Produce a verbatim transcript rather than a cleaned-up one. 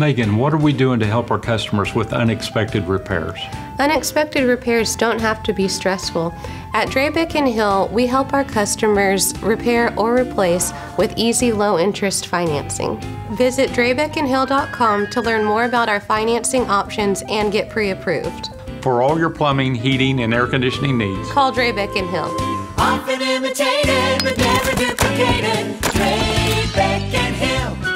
Megan, what are we doing to help our customers with unexpected repairs? Unexpected repairs don't have to be stressful. At Drabek and Hill, we help our customers repair or replace with easy, low-interest financing. Visit drabek and hill dot com to learn more about our financing options and get pre-approved. For all your plumbing, heating, and air conditioning needs, Call Drabek and Hill. Often imitated but never duplicated. Drabek and Hill.